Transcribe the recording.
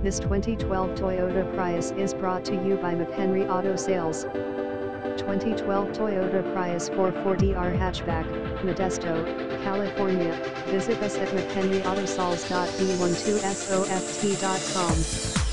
This 2012 Toyota Prius is brought to you by Mchenry Auto Sales. 2012 Toyota Prius 440R Hatchback, Modesto, California. Visit us at mchenryautosalesb 12soft.com.